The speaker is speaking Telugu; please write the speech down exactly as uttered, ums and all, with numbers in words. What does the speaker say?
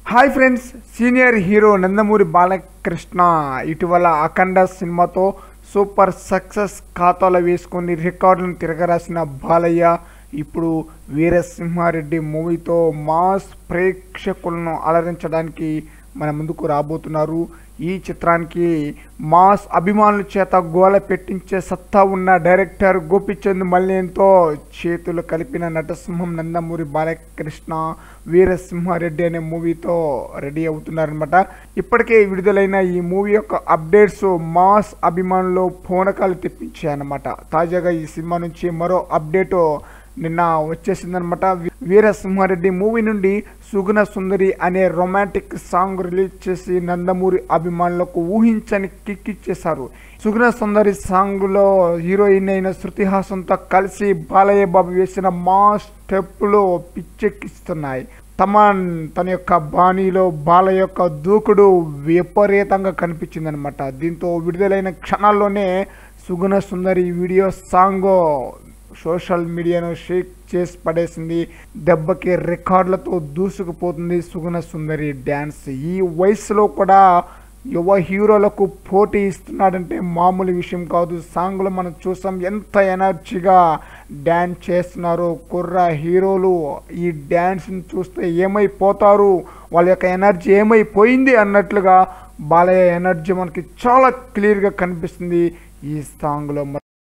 Hi friends, senior hero Nandamuri Balakrishna ఇటీవల అఖండ సినిమాతో సూపర్ సక్సెస్ ఖాతాలో వేసుకొని రికార్డులను తిరగరాసిన బాలయ్య ఇప్పుడు వీరసింహారెడ్డి మూవీతో మాస్ ప్రేక్షకులను అలరించడానికి మన ముందుకు రాబోతున్నారు. ఈ చిత్రానికి మాస్ అభిమానుల చేత గోల పెట్టించే సత్తా ఉన్న డైరెక్టర్ గోపీచంద్ మల్లేన్తో చేతులు కలిపిన నటసింహం నందమూరి బాలకృష్ణ వీరసింహారెడ్డి అనే మూవీతో రెడీ అవుతున్నారనమాట. ఇప్పటికే విడుదలైన ఈ మూవీ యొక్క అప్డేట్స్ మాస్ అభిమానులు పూనకాలు తెప్పించాయన్నమాట. తాజాగా ఈ సినిమా నుంచి మరో అప్డేట్ నిన్న వచ్చేసిందనమాట. వీరసింహారెడ్డి మూవీ నుండి సుగుణ సుందరి అనే రొమాంటిక్ సాంగ్ రిలీజ్ చేసి నందమూరి అభిమానులకు ఊహించని కిక్ ఇచ్చేశారు. సుగుణ సుందరి సాంగ్లో హీరోయిన్ అయిన శృతి హాసన్తో కలిసి బాలయ్య బాబు వేసిన మాస్ స్టెప్పులు పిచ్చెక్కిస్తున్నాయి. తమన్ తన యొక్క బాణీలో బాలయ్య యొక్క దూకుడు విపరీతంగా కనిపించిందనమాట. దీంతో విడుదలైన క్షణాల్లోనే Suguna Sundari video song social మీడియాను షేక్ చేసి పడేసింది. దెబ్బకి రికార్డులతో దూసుకుపోతుంది సుగుణ సుందరి డ్యాన్స్. ఈ వయసులో కూడా యువ హీరోలకు పోటీ ఇస్తున్నాడంటే మామూలు విషయం కాదు. సాంగ్లో మనం చూసాం ఎంత ఎనర్జీగా డ్యాన్స్ చేస్తున్నారు కుర్ర హీరోలు. ఈ డ్యాన్స్ని చూస్తే ఏమైపోతారు, వాళ్ళ యొక్క ఎనర్జీ ఏమైపోయింది అన్నట్లుగా బాలయ్య ఎనర్జీ మనకి చాలా క్లియర్గా కనిపిస్తుంది ఈ సాంగ్లో.